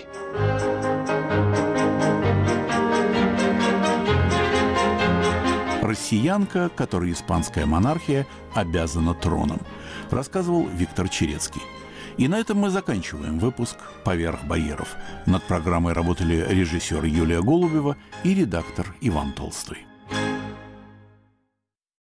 Россиянка, которой испанская монархия обязана троном, рассказывал Виктор Черецкий. И на этом мы заканчиваем выпуск «Поверх барьеров». Над программой работали режиссер Юлия Голубева и редактор Иван Толстой.